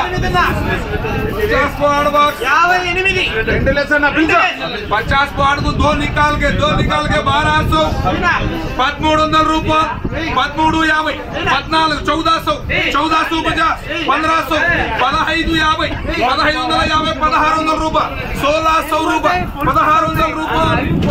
50 part को 2 निकाल के 1200 1300 रूपये 1350 1400 1450 1500 1550 1600 रूपये 1600 रूपये 1600 रूपये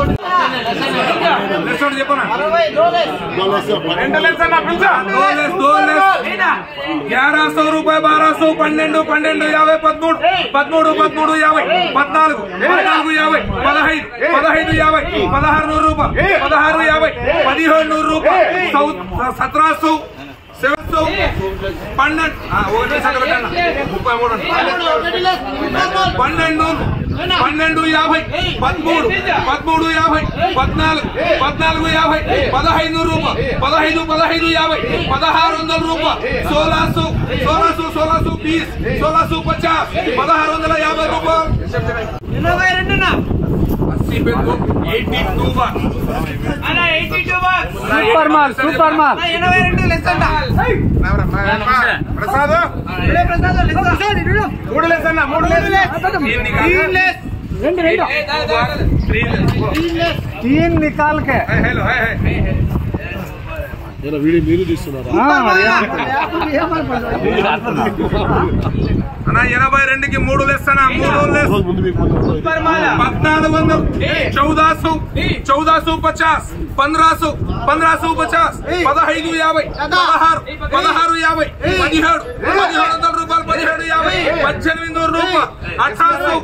1100 रूपये 1200 12 12 50 13 13 50 14 14 50 15 15 50 1600 रूपये 1650 1700 रूपये 1700 700 12 సూపర్ మాల్ प्रसाद 3 निकाल के वीडियो తీస్తున్నారు అన్న 82 కి 3 లెస్ అన్న 3 లెస్ 1400 1450 1500 1550 1550 1650 1700 రూపాయలు 1750 1800 రూపాయలు 1800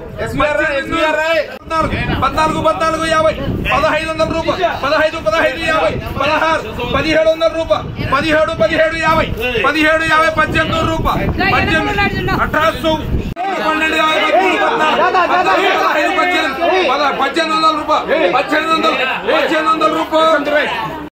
14 1450 1500 రూపాయలు 15 1550 16 1700 రూపాయలు 17 1750 1750 1800 రూపాయలు 18 1800 రూపాయలు